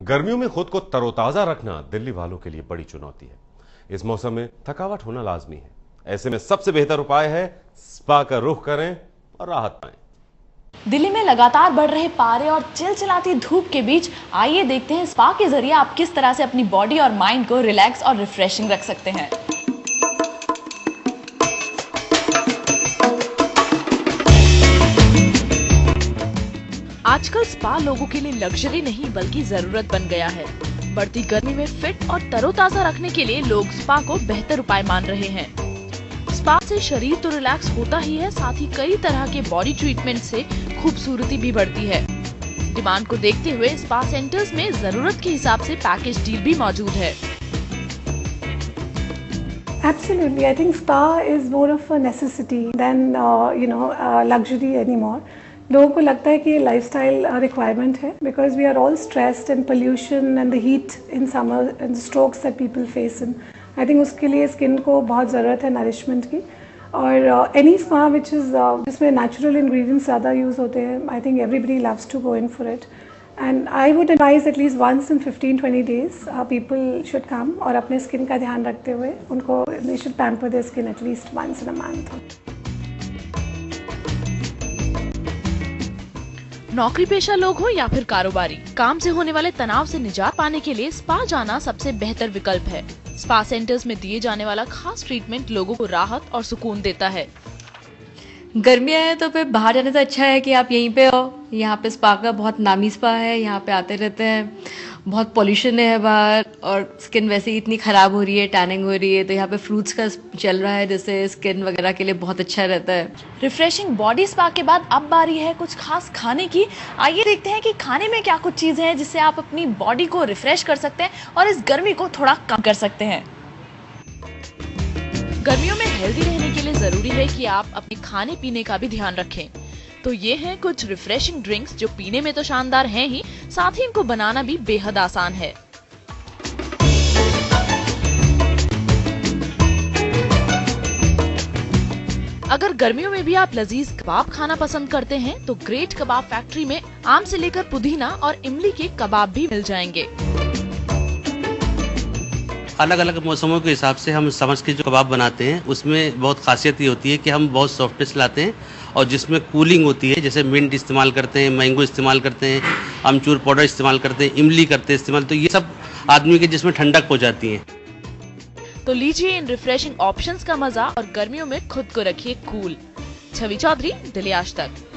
गर्मियों में खुद को तरोताजा रखना दिल्ली वालों के लिए बड़ी चुनौती है। इस मौसम में थकावट होना लाजमी है। ऐसे में सबसे बेहतर उपाय है स्पा का रुख करें और राहत पाएं। दिल्ली में लगातार बढ़ रहे पारे और चिलचिलाती धूप के बीच आइए देखते हैं स्पा के जरिए आप किस तरह से अपनी बॉडी और माइंड को रिलैक्स और रिफ्रेशिंग रख सकते हैं। आजकल स्पा लोगों के लिए लग्जरी नहीं बल्कि जरूरत बन गया है। बढ़ती गर्मी में फिट और तरोताजा रखने के लिए लोग स्पा को बेहतर उपाय मान रहे हैं। स्पा से शरीर तो रिलैक्स होता ही है, साथ ही कई तरह के बॉडी ट्रीटमेंट से खूबसूरती भी बढ़ती है। डिमांड को देखते हुए स्पा सेंटर्स में जरूरत के हिसाब से पैकेज डील भी मौजूद है। Absolutely, I think spa is more of a necessity than luxury anymore. लोगों को लगता है कि ये लाइफस्टाइल रिक्वायरमेंट है because we are all stressed and pollution and the heat in summer and strokes that people face in. I think उसके लिए skin को बहुत ज़रूरत है नरिशमेंट की। और एनी स्पा विच इज़ जिसमें नेचुरल इंग्रेडिएंट्स ज़्यादा यूज़ होते हैं, I think everybody loves to go in for it and I would advise at least once in 15-20 days people should come और अपने स्किन का ध्यान रखते हुए उनको they should pamper their skin at least once in a month. नौकरी पेशा लोग हो या फिर कारोबारी, काम से होने वाले तनाव से निजात पाने के लिए स्पा जाना सबसे बेहतर विकल्प है। स्पा सेंटर्स में दिए जाने वाला खास ट्रीटमेंट लोगों को राहत और सुकून देता है। गर्मियाँ हैं तो फिर बाहर जाने से अच्छा है कि आप यहीं पे हो। यहाँ पे स्पा का बहुत नामी स्पा है, यहाँ पे आते रहते हैं। बहुत पॉल्यूशन है बाहर और स्किन वैसे ही इतनी ख़राब हो रही है, टैनिंग हो रही है, तो यहाँ पे फ्रूट्स का चल रहा है जिससे स्किन वगैरह के लिए बहुत अच्छा रहता है। रिफ्रेशिंग बॉडी स्पा के बाद अब बारी है कुछ खास खाने की। आइए देखते हैं कि खाने में क्या कुछ चीज़ें हैं जिससे आप अपनी बॉडी को रिफ्रेश कर सकते हैं और इस गर्मी को थोड़ा कम कर सकते हैं। गर्मियों में हेल्दी रहने के लिए जरूरी है कि आप अपने खाने पीने का भी ध्यान रखें। तो ये हैं कुछ रिफ्रेशिंग ड्रिंक्स जो पीने में तो शानदार हैं ही, साथ ही इनको बनाना भी बेहद आसान है। अगर गर्मियों में भी आप लजीज कबाब खाना पसंद करते हैं तो ग्रेट कबाब फैक्ट्री में आम से लेकर पुदीना और इमली के कबाब भी मिल जाएंगे। अलग अलग मौसमों के हिसाब से हम समझ के जो कबाब बनाते हैं उसमें बहुत खासियत ये होती है कि हम बहुत सॉफ्टनेस लाते हैं और जिसमें कूलिंग होती है, जैसे मिंट इस्तेमाल करते हैं, मैंगो इस्तेमाल करते हैं, अमचूर पाउडर इस्तेमाल करते हैं, इमली करते हैं इस्तेमाल, तो ये सब आदमी के जिसमें ठंडक हो जाती है। तो लीजिए इन रिफ्रेशिंग ऑप्शंस का मजा और गर्मियों में खुद को रखिए कूल। छवि चौधरी, दिल्ली आज तक।